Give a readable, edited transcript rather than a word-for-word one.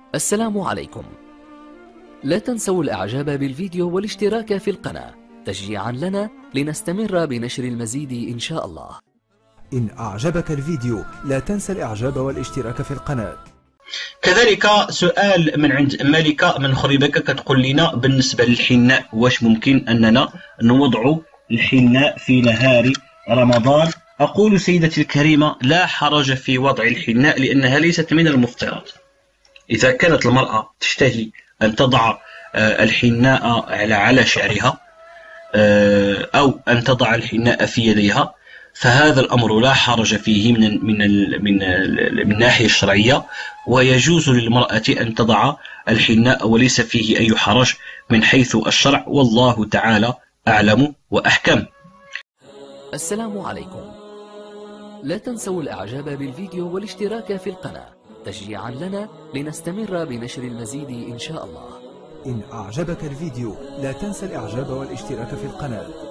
السلام عليكم. لا تنسوا الإعجاب بالفيديو والاشتراك في القناة تشجيعا لنا لنستمر بنشر المزيد إن شاء الله. إن أعجبك الفيديو لا تنسى الإعجاب والاشتراك في القناة. كذلك سؤال من عند ملكة من خريبكة كتقول لنا بالنسبة للحناء، واش ممكن أننا نوضع الحناء في نهار رمضان؟ أقول سيدتي الكريمة لا حرج في وضع الحناء لأنها ليست من المفترض. إذا كانت المرأة تشتهي أن تضع الحناء على شعرها أو أن تضع الحناء في يديها فهذا الأمر لا حرج فيه من الناحية الشرعية، ويجوز للمرأة أن تضع الحناء وليس فيه أي حرج من حيث الشرع، والله تعالى أعلم وأحكم. السلام عليكم. لا تنسوا الإعجاب بالفيديو والاشتراك في القناة تشجيعا لنا لنستمر بنشر المزيد إن شاء الله. إن أعجبك الفيديو لا تنسى الإعجاب والاشتراك في القناة.